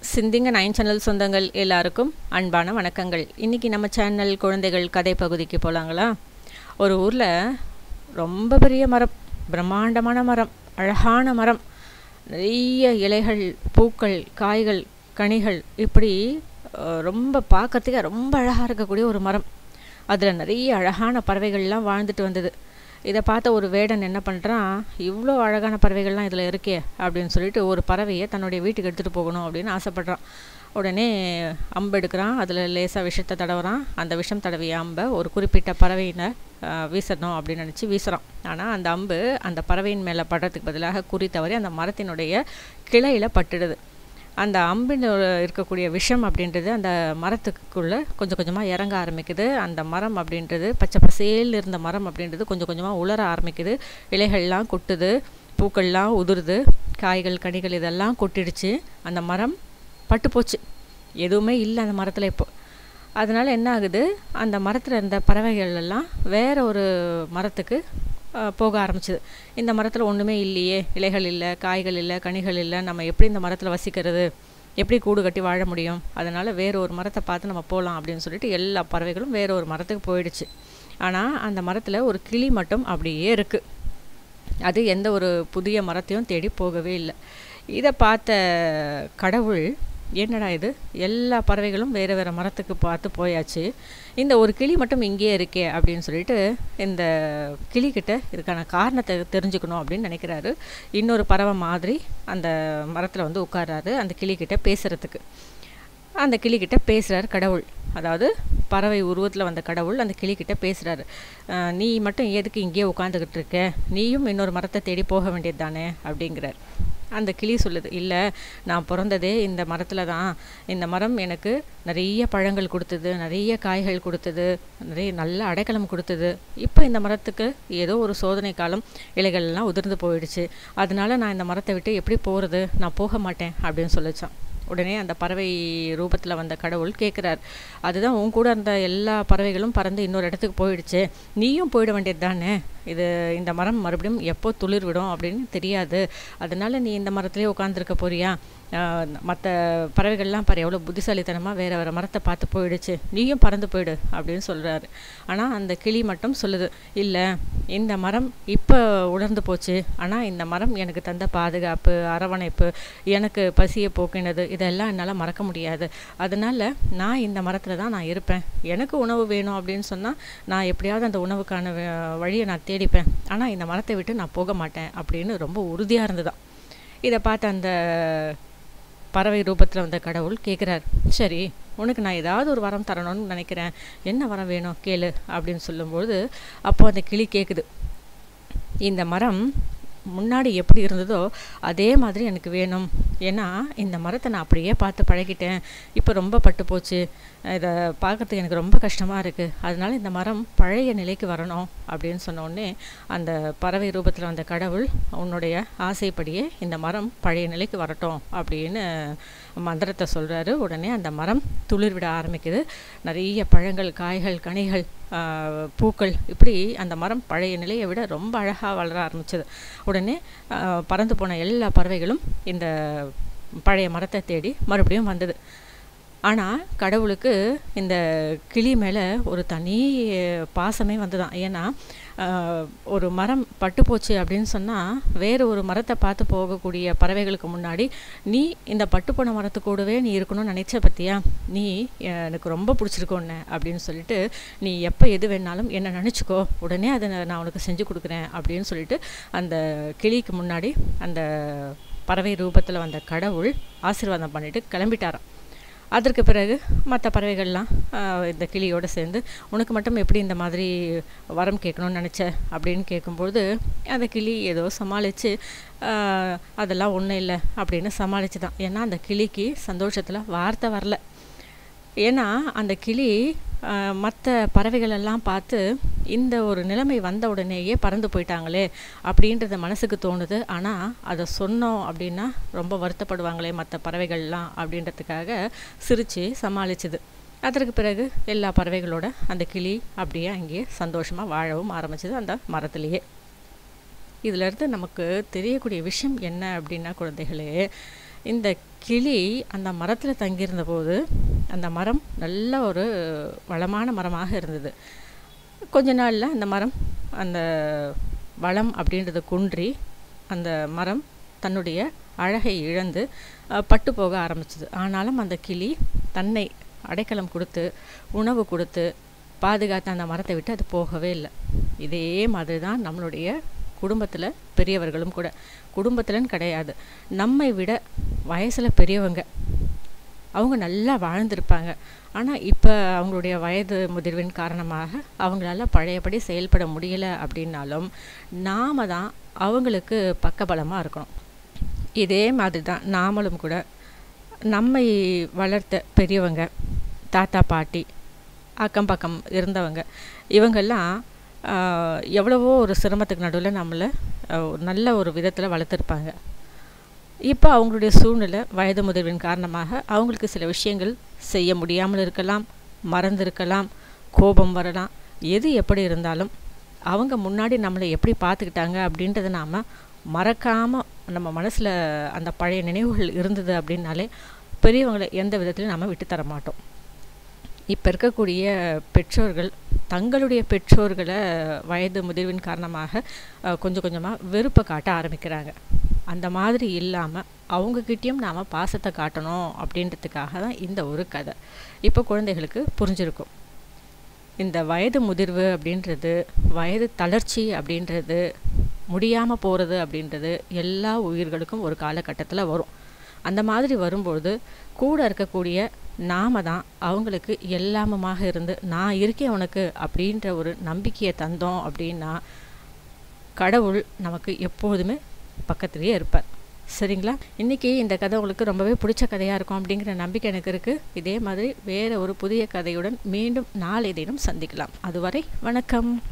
சிந்திங்க 9 சேனல் சொந்தங்கள் எல்லாருக்கும் அன்பான வணக்கங்கள். இன்றைக்கி நம்ம சேனல் குழந்தைகள் கதை பகுதிக்கு போகலாங்களா? ஒரு ஊரில் ரொம்ப பெரிய மரம், பிரம்மாண்டமான மரம், அழகான மரம், நிறைய இலைகள், பூக்கள், காய்கள், கனிகள், இப்படி ரொம்ப பார்க்கறதுக்கு ரொம்ப அழகாக இருக்கக்கூடிய ஒரு மரம். அதில் நிறைய அழகான பறவைகள்லாம் வாழ்ந்துட்டு வந்தது. இதை பார்த்த ஒரு வேடன் என்ன பண்ணுறான், இவ்வளோ அழகான பறவைகள்லாம் இதில் இருக்கே அப்படின்னு சொல்லிட்டு ஒரு பறவையை தன்னுடைய வீட்டுக்கு எடுத்துகிட்டு போகணும் அப்படின்னு ஆசைப்பட்றான். உடனே அம்பு எடுக்கிறான், அதில் லேசாக விஷத்தை தடவுறான். அந்த விஷம் தடவிய அம்பை ஒரு குறிப்பிட்ட பறவையினை வீசணும் அப்படின்னு நினச்சி வீசுகிறான். ஆனால் அந்த அம்பு அந்த பறவையின் மேலே படுறதுக்கு பதிலாக குறி தவறி அந்த மரத்தினுடைய கிளையில் பட்டுடுது. அந்த அம்பின் இருக்கக்கூடிய விஷம் அப்படின்றது அந்த மரத்துக்குள்ளே கொஞ்சம் கொஞ்சமாக இறங்க ஆரம்பிக்குது. அந்த மரம் அப்படின்றது பச்சை பசேல் இருந்த மரம் அப்படின்றது கொஞ்சம் கொஞ்சமாக உலர ஆரம்பிக்குது. இலைகள்லாம் கொட்டுது, பூக்கள்லாம் உதிருது, காய்கள் கனிகள் இதெல்லாம் கொட்டிடுச்சு. அந்த மரம் பட்டு போச்சு, எதுவுமே இல்லை அந்த மரத்தில் இப்போ. அதனால் என்ன ஆகுது, அந்த மரத்தில் இருந்த பறவைகள் எல்லாம் வேற ஒரு மரத்துக்கு போக ஆரம்பிச்சிது. இந்த மரத்தில் ஒன்றுமே இல்லையே, இலைகள் இல்லை, காய்கள் இல்லை, கனிகள் இல்லை, நம்ம எப்படி இந்த மரத்தில் வசிக்கிறது, எப்படி கூடு கட்டி வாழ முடியும்? அதனால் வேறு ஒரு மரத்தை பார்த்து நம்ம போகலாம் அப்படின்னு சொல்லிட்டு எல்லா பறவைகளும் வேறு ஒரு மரத்துக்கு போயிடுச்சு. ஆனால் அந்த மரத்தில் ஒரு கிளி மட்டும் அப்படியே இருக்குது. அது எந்த ஒரு புதிய மரத்தையும் தேடி போகவே இல்லை. இதை பார்த்த கடவுள், என்னடா இது, எல்லா பறவைகளும் வேறு வேறு மரத்துக்கு பார்த்து போயாச்சு, இந்த ஒரு கிளி மட்டும் இங்கேயே இருக்கே அப்படின்னு சொல்லிட்டு இந்த கிளிக்கிட்ட இதுக்கான காரணத்தை தெரிஞ்சுக்கணும் அப்படின்னு நினைக்கிறாரு. இன்னொரு பறவை மாதிரி அந்த மரத்தில் வந்து உட்கார்றாரு அந்த கிளிக்கிட்ட பேசுகிறதுக்கு. அந்த கிளிக்கிட்ட பேசுகிறார் கடவுள், அதாவது பறவை உருவத்தில் வந்த கடவுள் அந்த கிளிக்கிட்ட பேசுகிறாரு. நீ மட்டும் எதுக்கு இங்கேயே உட்காந்துக்கிட்டு இருக்க, நீயும் இன்னொரு மரத்தை தேடி போக வேண்டியது தானே அப்படிங்கிறார். அந்த கிளி சொல்லுது, இல்லை, நான் பிறந்ததே இந்த மரத்தில் தான். இந்த மரம் எனக்கு நிறைய பழங்கள் கொடுத்தது, நிறைய காய்கள் கொடுத்தது, நிறைய நல்ல அடைக்கலம் கொடுத்தது. இப்போ இந்த மரத்துக்கு ஏதோ ஒரு சோதனை காலம், இலைகள்லாம் உதிர்ந்து போயிடுச்சு. அதனால நான் இந்த மரத்தை விட்டு எப்படி போகிறது, நான் போக மாட்டேன் அப்படின்னு சொல்லிச்சான். உடனே அந்த பறவை ரூபத்தில் வந்த கடவுள் கேட்குறார், அதுதான் உன் கூட இருந்த எல்லா பறவைகளும் பறந்து இன்னொரு இடத்துக்கு போயிடுச்சு, நீயும் போயிட வேண்டியது தானே. இந்த மரம் மறுபடியும் எப்போ துளிர் விடும் அப்படின்னு தெரியாது, அதனால நீ இந்த மரத்துலேயே உட்காந்துருக்க போறியா? மற்ற பறவைகள்லாம் பாரு எவ்வளோ புத்திசாலித்தனமாக வேறு வேறு மரத்தை பார்த்து போயிடுச்சு, நீயும் பறந்து போயிடு அப்படின்னு சொல்கிறாரு. ஆனால் அந்த கிளி மட்டும் சொல்லுது, இல்லை, இந்த மரம் இப்போ உலர்ந்து போச்சு, ஆனால் இந்த மரம் எனக்கு தந்த பாதுகாப்பு, அரவணைப்பு, எனக்கு பசியை போக்கினது, இதெல்லாம் என்னால் மறக்க முடியாது. அதனால் நான் இந்த மரத்தில் தான் நான் இருப்பேன். எனக்கு உணவு வேணும் அப்படின்னு சொன்னால் நான் எப்படியாவது அந்த உணவுக்கான வழியை நான் தேடிப்பேன். ஆனால் இந்த மரத்தை விட்டு நான் போக மாட்டேன் அப்படின்னு ரொம்ப உறுதியாக இருந்ததான். இதை பார்த்து அந்த பறவை ரூபத்தில் வந்த கடவுள் கேட்குறார், சரி, உனக்கு நான் ஏதாவது ஒரு வரம் தரணும்னு நினைக்கிறேன், என்ன வரம் வேணும் கேளு அப்படின்னு சொல்லும்போது அப்போது அந்த கிளி கேட்குது, இந்த மரம் முன்னாடி எப்படி இருந்ததோ அதே மாதிரி எனக்கு வேணும். ஏன்னா இந்த மரத்தை நான் அப்படியே பார்த்து பழகிட்டேன், இப்போ ரொம்ப பட்டு போச்சு, இதை பார்க்குறதுக்கு எனக்கு ரொம்ப கஷ்டமாக இருக்குது, அதனால இந்த மரம் பழைய நிலைக்கு வரணும் அப்படின்னு சொன்னோடனே அந்த பறவை ரூபத்தில் வந்த கடவுள், உன்னுடைய ஆசைப்படியே இந்த மரம் பழைய நிலைக்கு வரட்டும் அப்படின்னு மந்திரத்தை சொல்கிறாரு. உடனே அந்த மரம் துளிர் விட ஆரம்பிக்குது. நிறைய பழங்கள், காய்கள், கனிகள், பூக்கள், இப்படி அந்த மரம் பழைய நிலையை விட ரொம்ப அழகாக வளர ஆரம்பிச்சது. உடனே பறந்து போன எல்லா பறவைகளும் இந்த பழைய மரத்தை தேடி மறுபடியும் வந்தது. ஆனால் கடவுளுக்கு இந்த கிளி மேலே ஒரு தனி பாசமே வந்துதான். ஏன்னா ஒரு மரம் பட்டு போச்சு அப்படின்னு சொன்னால் வேறு ஒரு மரத்தை பார்த்து போகக்கூடிய பறவைகளுக்கு முன்னாடி, நீ இந்த பட்டுப்போன மரத்துக்கூடவே நீ இருக்கணும்னு நினைச்ச பற்றியா, நீ எனக்கு ரொம்ப பிடிச்சிருக்கோன்னு அப்படின்னு சொல்லிட்டு, நீ எப்போ எது வேணாலும் என்னை நினச்சிக்கோ, உடனே அதை நான் உனக்கு செஞ்சு கொடுக்குறேன் அப்படின்னு சொல்லிட்டு அந்த கிளிக்கு முன்னாடி அந்த பறவை ரூபத்தில் வந்த கடவுள் ஆசீர்வாதம் பண்ணிட்டு கிளம்பிட்டாராம். அதற்கு பிறகு மற்ற பறவைகள்லாம் இந்த கிளியோடு சேர்ந்து, உனக்கு மட்டும் எப்படி இந்த மாதிரி வரம் கேட்கணும்னு நினச்ச அப்படின்னு கேட்கும்பொழுது அந்த கிளி ஏதோ சமாளித்து, அதெல்லாம் ஒன்றும் இல்லை அப்படின்னு சமாளித்து தான். ஏன்னா அந்த கிளிக்கு சந்தோஷத்தில் வார்த்தை வரல. ஏன்னா அந்த கிளி மற்ற பறவைகளெல்லாம் பார்த்து இந்த ஒரு நிலைமை வந்த உடனேயே பறந்து போயிட்டாங்களே அப்படின்றது மனசுக்கு தோணுது. ஆனால் அதை சொன்னோம் அப்படின்னா ரொம்ப வருத்தப்படுவாங்களே மற்ற பறவைகள்லாம் அப்படின்றதுக்காக சிரித்து சமாளிச்சுது. அதற்கு பிறகு எல்லா பறவைகளோட அந்த கிளி அப்படியே அங்கேயே சந்தோஷமாக வாழவும் ஆரம்பிச்சது அந்த மரத்துலேயே. இதிலிருந்து நமக்கு தெரியக்கூடிய விஷயம் என்ன அப்படின்னா, குழந்தைகளே, இந்த கிளி அந்த மரத்தில் தங்கியிருந்த போது அந்த மரம் நல்ல ஒரு வளமான மரமாக இருந்தது. கொஞ்ச நாளில் அந்த மரம் அந்த வளம் அப்படின்றது குன்றி அந்த மரம் தன்னுடைய அழகை இழந்து பட்டு போக ஆரம்பிச்சது. ஆனாலும் அந்த கிளி தன்னை அடைக்கலம் கொடுத்து உணவு கொடுத்து பாதுகாத்து அந்த மரத்தை விட்டு அது போகவே இல்லை. இதே மாதிரி தான் நம்மளுடைய குடும்பத்தில் பெரியவர்களும் கூட, குடும்பத்திலன்னு கிடையாது, நம்மை விட வயசில் பெரியவங்க அவங்க நல்லா வாழ்ந்திருப்பாங்க. ஆனால் இப்போ அவங்களுடைய வயது முதிர்வின் காரணமாக அவங்களால பழையபடி செயல்பட முடியலை அப்படின்னாலும் நாம் தான் அவங்களுக்கு பக்கபலமாக இருக்கணும். இதே மாதிரி தான் நாமளும் கூட நம்மை வளர்த்த பெரியவங்க, தாத்தா பாட்டி, அக்கம் பக்கம் இருந்தவங்க, இவங்கெல்லாம் எவ்வளவோ ஒரு சிரமத்துக்கு நடுவில் நம்மளை நல்ல ஒரு விதத்தில் வளர்த்துருப்பாங்க. இப்போ அவங்களுடைய சூழ்நிலை வயது முதிர்வின் காரணமாக அவங்களுக்கு சில விஷயங்கள் செய்ய முடியாமல் இருக்கலாம், மறந்துருக்கலாம், கோபம் வரலாம். எது எப்படி இருந்தாலும் அவங்க முன்னாடி நம்மளை எப்படி பார்த்துக்கிட்டாங்க அப்படின்றத நாம் மறக்காமல் நம்ம மனசில் அந்த பழைய நினைவுகள் இருந்தது அப்படின்னாலே பெரியவங்களை எந்த விதத்துலையும் நம்ம விட்டு தர மாட்டோம். இப்போ இருக்கக்கூடிய பெற்றோர்கள் தங்களுடைய பெற்றோர்களை வயது முதிர்வின் காரணமாக கொஞ்சம் கொஞ்சமாக வெறுப்பை காட்ட ஆரம்பிக்கிறாங்க. அந்த மாதிரி இல்லாமல் அவங்கக்கிட்டேயும் நாம் பாசத்தை காட்டணும் அப்படின்றதுக்காக தான் இந்த ஒரு கதை. இப்போ குழந்தைகளுக்கு புரிஞ்சிருக்கும். இந்த வயது முதிர்வு அப்படின்றது, வயது தளர்ச்சி அப்படின்றது, முடியாமல் போகிறது அப்படின்றது எல்லா உயிர்களுக்கும் ஒரு காலகட்டத்தில் வரும். அந்த மாதிரி வரும்பொழுது கூட இருக்கக்கூடிய நாம தான் அவங்களுக்கு எல்லாமுமாக இருந்து நான் இருக்கேன் உனக்கு அப்படின்ற ஒரு நம்பிக்கையை தந்தோம் அப்படின்னா கடவுள் நமக்கு எப்போதுமே பக்கத்துலேயே இருப்பார். சரிங்களா? இன்றைக்கி இந்த கதை உங்களுக்கு ரொம்பவே பிடிச்ச கதையாக இருக்கும் அப்படிங்கிற நம்பிக்கை எனக்கு இருக்குது. இதே மாதிரி வேறு ஒரு புதிய கதையுடன் மீண்டும் நாளை தினம் சந்திக்கலாம். அதுவரை வணக்கம்.